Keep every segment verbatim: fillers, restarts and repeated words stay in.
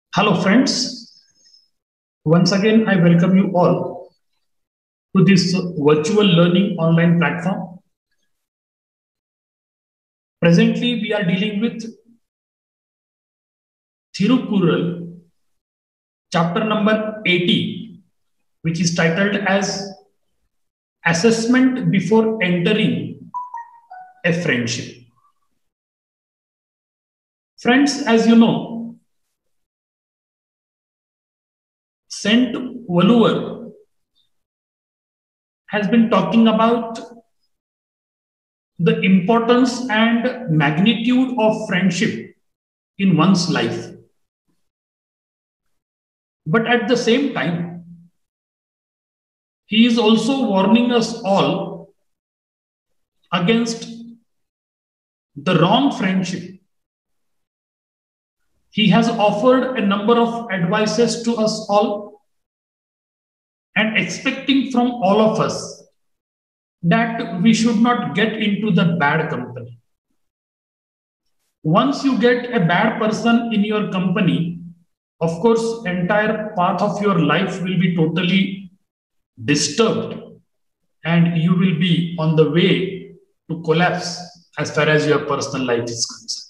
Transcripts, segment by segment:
Hello, friends. Once again, I welcome you all to this virtual learning online platform. Presently, we are dealing with Thirukural, chapter number eighty, which is titled as Assessment Before Entering a Friendship. Friends, as you know, Saint Valuer has been talking about the importance and magnitude of friendship in one's life. But at the same time, he is also warning us all against the wrong friendship. He has offered a number of advices to us all and expecting from all of us that we should not get into the bad company. Once you get a bad person in your company, of course, entire path of your life will be totally disturbed and you will be on the way to collapse as far as your personal life is concerned.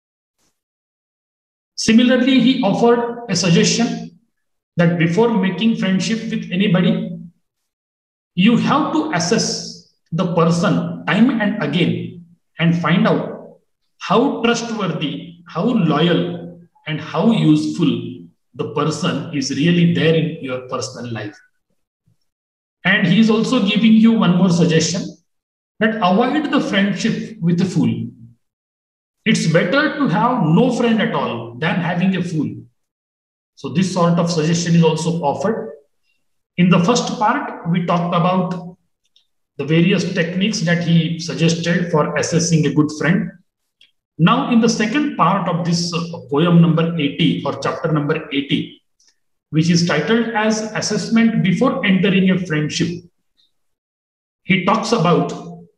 Similarly, he offered a suggestion that before making friendship with anybody, you have to assess the person time and again and find out how trustworthy, how loyal, and how useful the person is really there in your personal life. And he is also giving you one more suggestion that avoid the friendship with a fool. It's better to have no friend at all than having a fool. So this sort of suggestion is also offered. In the first part, we talked about the various techniques that he suggested for assessing a good friend. Now, in the second part of this poem number eighty or chapter number eighty, which is titled as Assessment Before Entering a Friendship, he talks about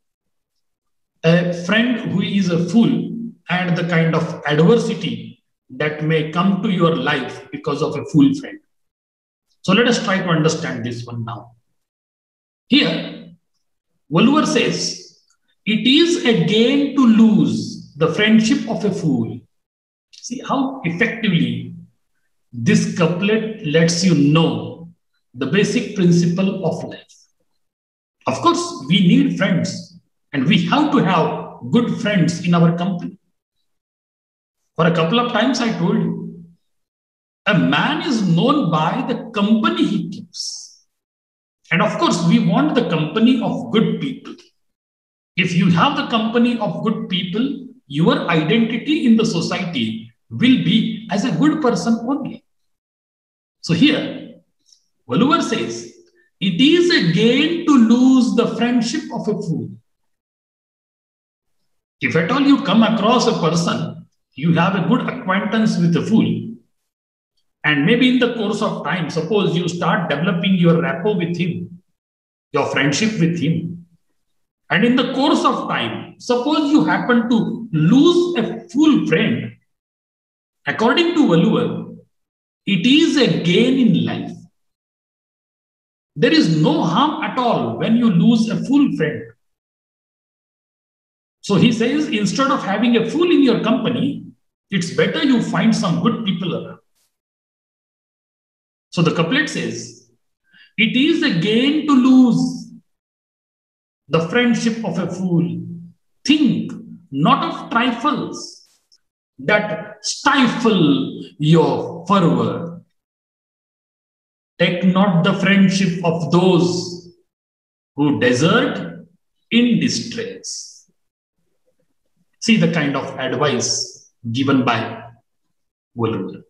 a friend who is a fool and the kind of adversity that may come to your life because of a fool friend. So let us try to understand this one now. Here, Valuer says, it is a gain to lose the friendship of a fool. See how effectively this couplet lets you know the basic principle of life. Of course, we need friends and we have to have good friends in our company. For a couple of times I told you, a man is known by the company he keeps. And of course, we want the company of good people. If you have the company of good people, your identity in the society will be as a good person only. So here, Valuer says, it is a gain to lose the friendship of a fool. If at all you come across a person, you have a good acquaintance with a fool, and maybe in the course of time, suppose you start developing your rapport with him, your friendship with him, and in the course of time, suppose you happen to lose a fool friend, according to Valuer, it is a gain in life. There is no harm at all when you lose a fool friend. So he says, instead of having a fool in your company, it's better you find some good people around. So the couplet says, it is a gain to lose the friendship of a fool. Think not of trifles that stifle your fervor. Take not the friendship of those who desert in distress. See the kind of advice given by Valuer.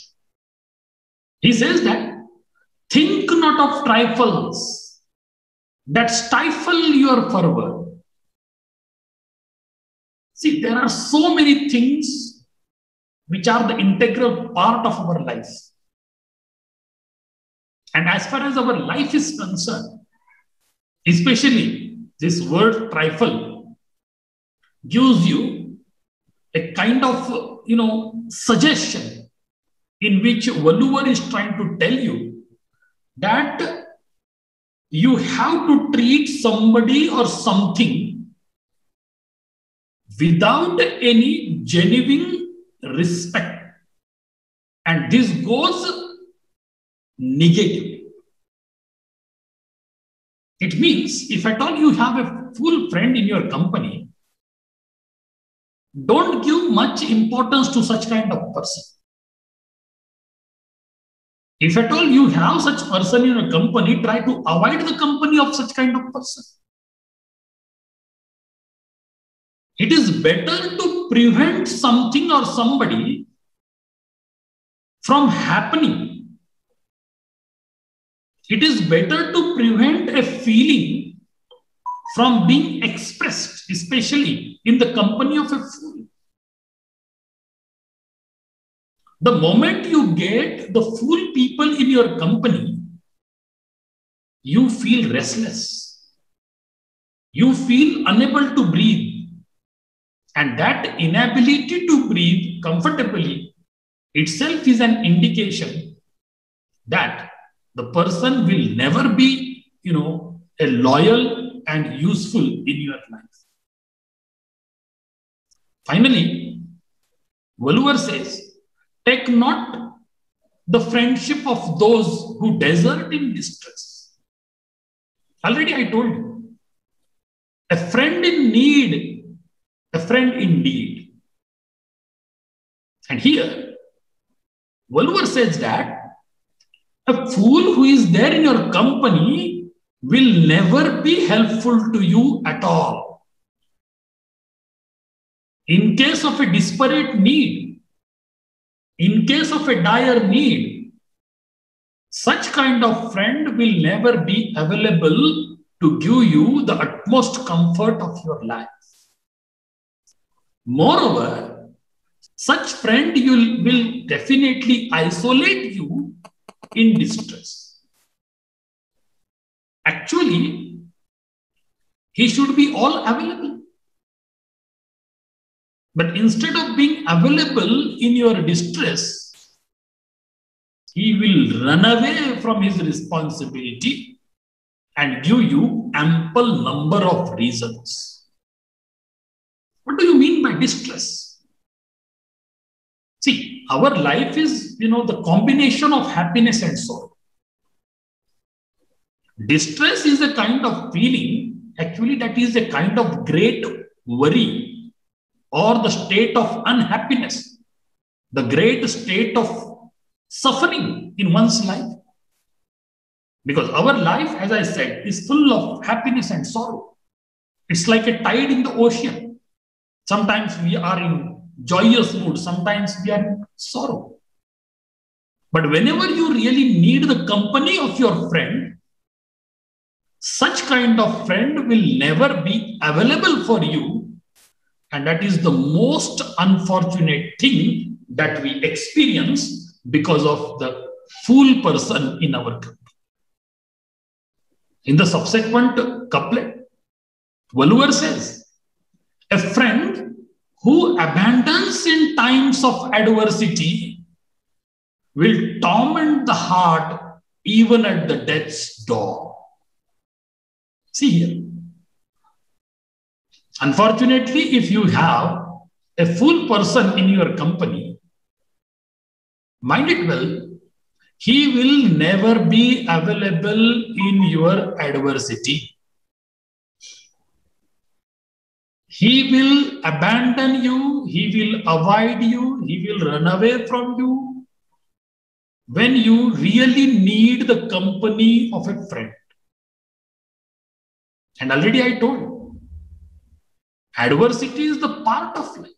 He says that think not of trifles that stifle your fervor. See, there are so many things which are the integral part of our life. And as far as our life is concerned, especially this word trifle gives you a kind of, you know, suggestion in which Valluvir is trying to tell you that you have to treat somebody or something without any genuine respect. And this goes negative. It means if at all you have a full friend in your company, don't give much importance to such kind of person. If at all you have such person in a company, try to avoid the company of such kind of person. It is better to prevent something or somebody from happening. It is better to prevent a feeling from being expressed, especially in the company of a fool. The moment you get the fool people in your company, you feel restless. You feel unable to breathe. And that inability to breathe comfortably itself is an indication that the person will never be, you know, a loyal and useful in your life. Finally, Valluvir says, take not the friendship of those who desert in distress. Already I told you, a friend in need, a friend indeed. And here, Valluvir says that a fool who is there in your company will never be helpful to you at all. In case of a desperate need, in case of a dire need, such kind of friend will never be available to give you the utmost comfort of your life. Moreover, such friend you will definitely isolate you in distress. Actually, he should be all available. But instead of being available in your distress, he will run away from his responsibility and give you ample number of reasons. What do you mean by distress? See, our life is, you know, the combination of happiness and sorrow. Distress is a kind of feeling, actually, that is a kind of great worry or the state of unhappiness, the great state of suffering in one's life. Because our life, as I said, is full of happiness and sorrow. It's like a tide in the ocean. Sometimes we are in joyous mood, sometimes we are in sorrow. But whenever you really need the company of your friend, such kind of friend will never be available for you. And that is the most unfortunate thing that we experience because of the fool person in our company. In the subsequent couplet, Valluvir says, a friend who abandons in times of adversity will torment the heart even at the death's door. See here. Unfortunately, if you have a fool person in your company, mind it well, he will never be available in your adversity. He will abandon you, he will avoid you, he will run away from you when you really need the company of a friend. And already I told you, adversity is the part of life.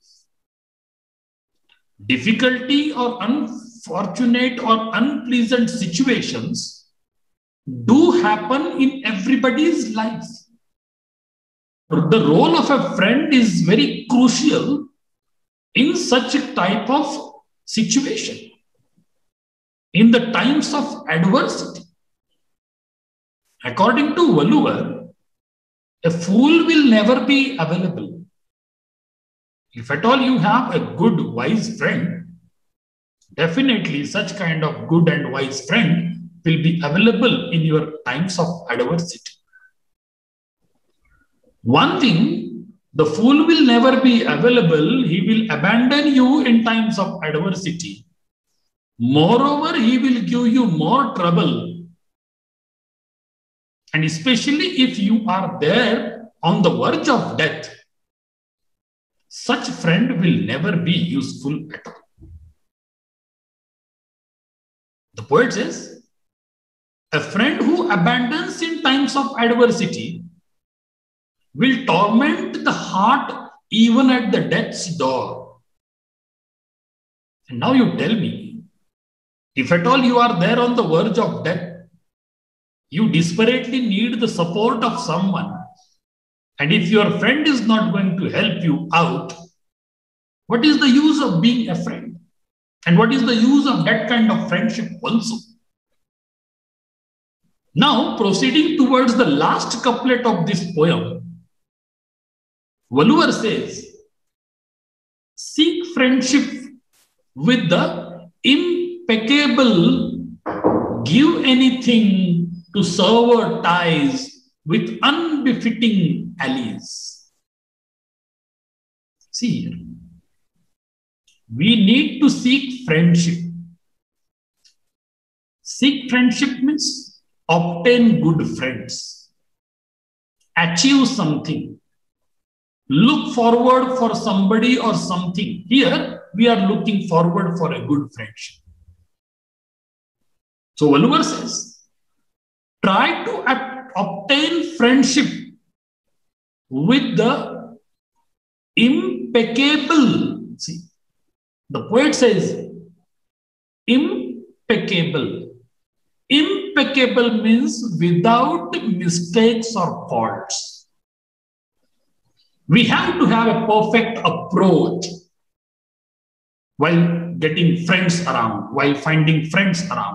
Difficulty or unfortunate or unpleasant situations do happen in everybody's life. The role of a friend is very crucial in such a type of situation. In the times of adversity, according to Valluvir, a fool will never be available. If at all you have a good, wise friend, definitely such kind of good and wise friend will be available in your times of adversity. One thing, the fool will never be available. He will abandon you in times of adversity. Moreover, he will give you more trouble. And especially if you are there on the verge of death, such friend will never be useful at all. The poet says, a friend who abandons in times of adversity will torment the heart even at the death's door. And now you tell me, if at all you are there on the verge of death, you desperately need the support of someone, and if your friend is not going to help you out, what is the use of being a friend? And what is the use of that kind of friendship also? Now, proceeding towards the last couplet of this poem, Valluvar says, seek friendship with the impeccable, give anything to sever ties with unbefitting allies. See here, we need to seek friendship. Seek friendship means obtain good friends, achieve something, look forward for somebody or something. Here, we are looking forward for a good friendship. So, Valluvar says, try to obtain friendship with the impeccable. See, the poet says impeccable. Impeccable means without mistakes or faults. We have to have a perfect approach while getting friends around, while finding friends around.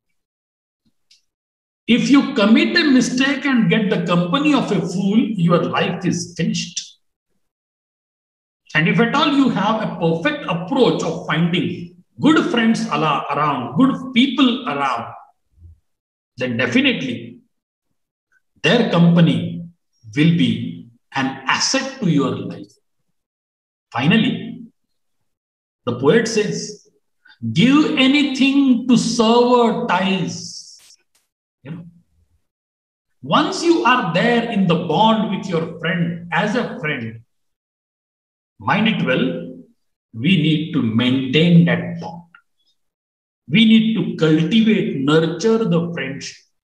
If you commit a mistake and get the company of a fool, your life is finished. And if at all you have a perfect approach of finding good friends around, good people around, then definitely their company will be an asset to your life. Finally, the poet says, give anything to sever ties. You know, once you are there in the bond with your friend as a friend, mind it well, we need to maintain that bond. We need to cultivate, nurture the friendship.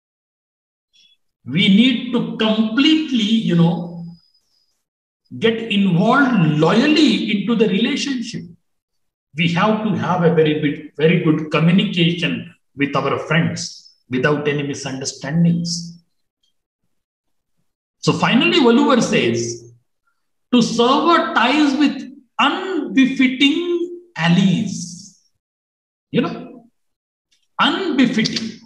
We need to completely, you know, get involved loyally into the relationship. We have to have a very good, very good communication with our friends without any misunderstandings. So finally, Valluvar says, to sever ties with unbefitting allies. You know, unbefitting.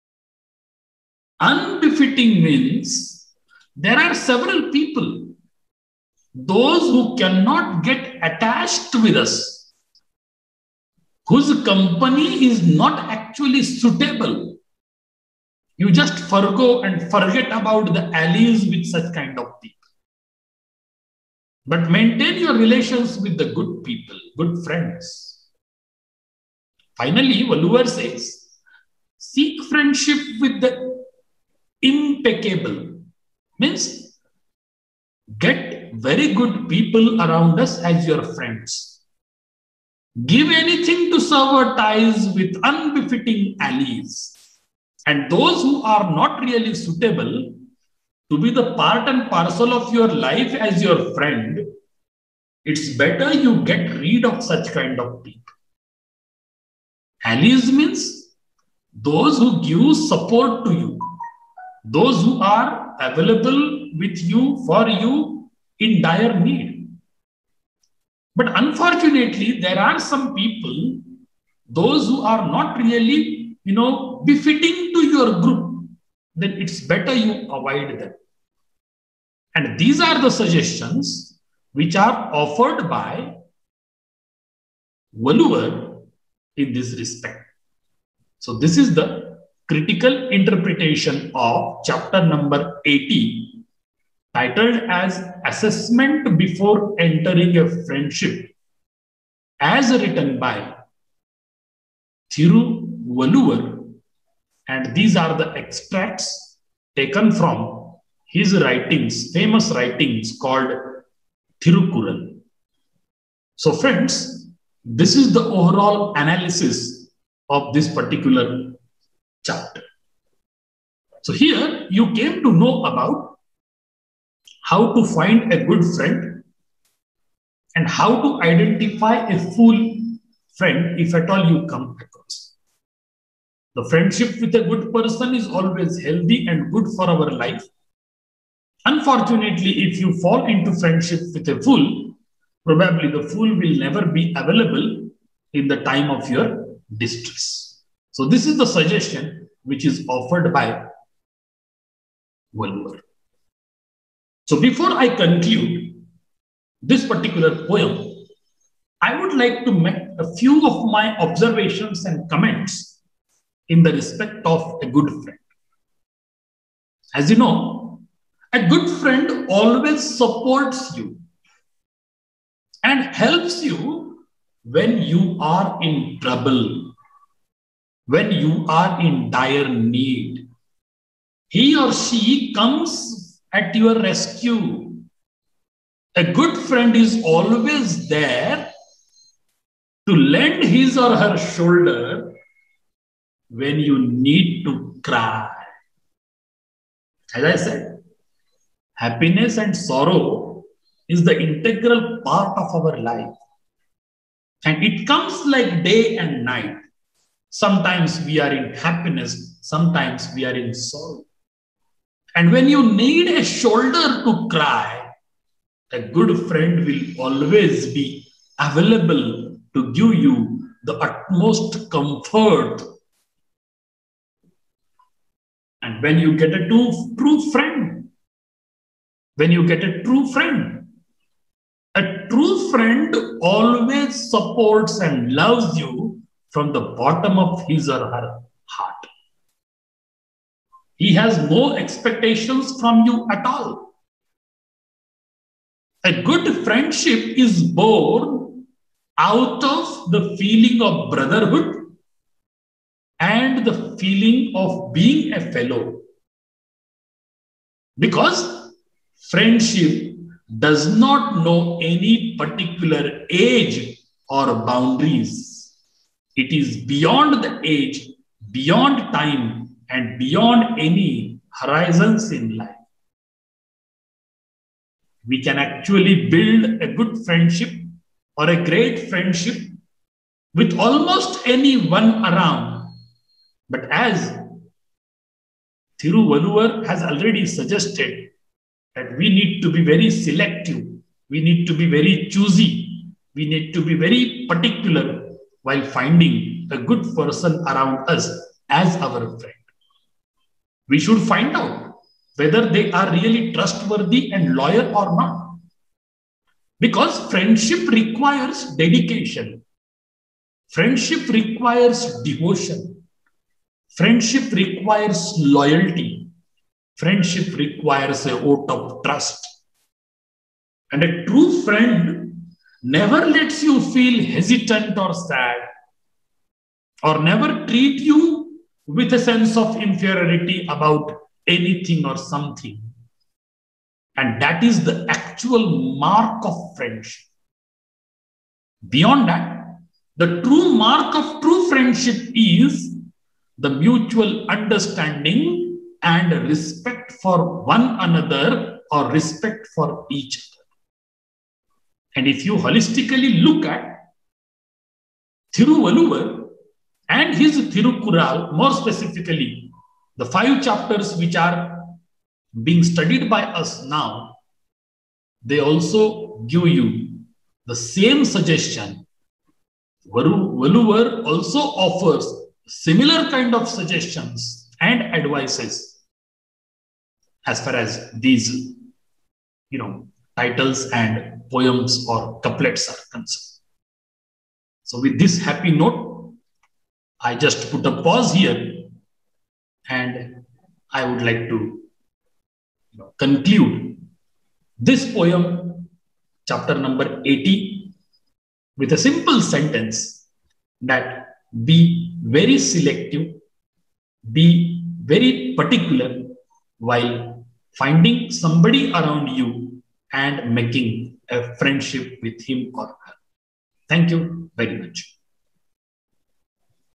Unbefitting means there are several people, those who cannot get attached with us, whose company is not actually suitable. You just forgo and forget about the allies with such kind of people. But maintain your relations with the good people, good friends. Finally, Valluvar says, seek friendship with the impeccable. Means get very good people around us as your friends. Give anything to sever ties with unbefitting allies. And those who are not really suitable to be the part and parcel of your life as your friend, it's better you get rid of such kind of people. Allies means those who give support to you, those who are available with you, for you in dire need. But unfortunately, there are some people, those who are not really, you know, befitting to your group, then it's better you avoid them. And these are the suggestions which are offered by Valluvar in this respect. So this is the critical interpretation of chapter number eighty, titled as Assessment Before Entering a Friendship, as written by Thiruvalluvar, and these are the extracts taken from his writings, famous writings called Thirukural. So friends, this is the overall analysis of this particular chapter. So here you came to know about how to find a good friend and how to identify a fool friend if at all you come across. The friendship with a good person is always healthy and good for our life. Unfortunately, if you fall into friendship with a fool, probably the fool will never be available in the time of your distress. So this is the suggestion which is offered by Valluvar. So before I conclude this particular poem, I would like to make a few of my observations and comments in the respect of a good friend. As you know, a good friend always supports you and helps you when you are in trouble, when you are in dire need. He or she comes at your rescue. A good friend is always there to lend his or her shoulder when you need to cry. As I said, happiness and sorrow is the integral part of our life. And it comes like day and night. Sometimes we are in happiness, sometimes we are in sorrow. And when you need a shoulder to cry, a good friend will always be available to give you the utmost comfort. And when you get a true, true friend, when you get a true friend, a true friend always supports and loves you from the bottom of his or her heart. He has no expectations from you at all. A good friendship is born out of the feeling of brotherhood and the feeling of being a fellow. Because friendship does not know any particular age or boundaries. It is beyond the age, beyond time, and beyond any horizons in life. We can actually build a good friendship or a great friendship with almost anyone around. But as Thiruvalluvar has already suggested, that we need to be very selective, we need to be very choosy, we need to be very particular while finding a good person around us as our friend. We should find out whether they are really trustworthy and loyal or not. Because friendship requires dedication. Friendship requires devotion. Friendship requires loyalty. Friendship requires a vote of trust. And a true friend never lets you feel hesitant or sad, or never treat you with a sense of inferiority about anything or something. And that is the actual mark of friendship. Beyond that, the true mark of true friendship is the mutual understanding and respect for one another, or respect for each other. And if you holistically look at Thiruvalluvar and his Thirukural, more specifically, the five chapters which are being studied by us now, they also give you the same suggestion. Valluvar also offers similar kind of suggestions and advices as far as these, you know, titles and poems or couplets are concerned. So with this happy note, I just put a pause here, and I would like to you know, conclude this poem, chapter number eighty, with a simple sentence that be very selective, be very particular while finding somebody around you and making a friendship with him or her. Thank you very much.